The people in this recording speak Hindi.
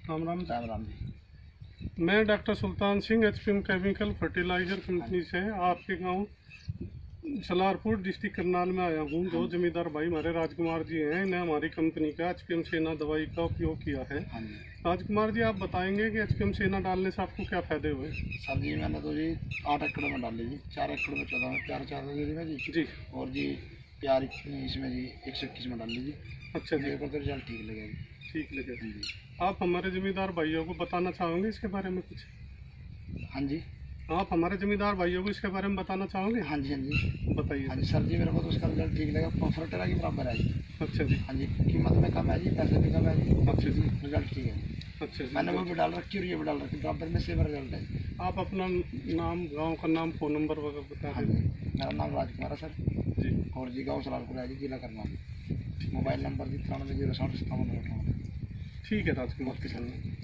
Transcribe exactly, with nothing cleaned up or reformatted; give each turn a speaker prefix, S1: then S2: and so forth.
S1: राम राम
S2: राम राम जी।
S1: मैं doctor Sultan Singh HPM chemical fertiliser company से आपके गांव सलारपुर डिस्ट्रिक्ट करनाल में आया हूं। जो जमींदार भाई हमारे राजकुमार जी हैं, इन्हें हमारी कंपनी का एचपीएम सेना दवाई का उपयोग किया है। राजकुमार जी, आप बताएंगे कि एचपीएम सेना डालने से आपको क्या फायदे हुए?
S2: सर जी, मैंने तो जी आठ एकड़ में डाली जी, चार एकड़ में चौदह में प्यार चार दे दी मैं जी
S1: जी
S2: और जी प्यार इसमें जी एक सौ इक्कीस में डाल ली जी।
S1: अच्छा जी,
S2: मेरे को तो रिजल्ट ठीक लगे जी।
S1: ठीक लगे जी। आप हमारे जमींदार भाइयों को बताना चाहोगे इसके बारे में कुछ?
S2: हाँ जी,
S1: आप हमारे जमींदार भाइयों को इसके बारे में बताना चाहोगे?
S2: हाँ जी, हाँ जी
S1: बताइए।
S2: हाँ जी सर जी, मेरे को तो उसका रिजल्ट ठीक लगा, कंफर्टेरा के बराबर है जी।
S1: अच्छा जी,
S2: हाँ जी, कीमत में कम है जी, पैसे भी कम है जी।
S1: अच्छा जी,
S2: रिजल्ट ठीक है।
S1: अच्छा जी।
S2: मैंने वो भी डाल रखी और ये भी डाल रखी, बराबर में सेम रिजल्ट है।
S1: आप अपना नाम, गांव का नाम, फ़ोन नंबर वगैरह बता
S2: हाँ
S1: दें।
S2: जी, मेरा नाम राजकुमार है सर
S1: जी,
S2: और जी गाँव सलारपुर है जी, जिला करनाल। मोबाइल नंबर जी तिरानवे जीरो साठ सत्तावन अठावन।
S1: ठीक है राजकुमार किसान।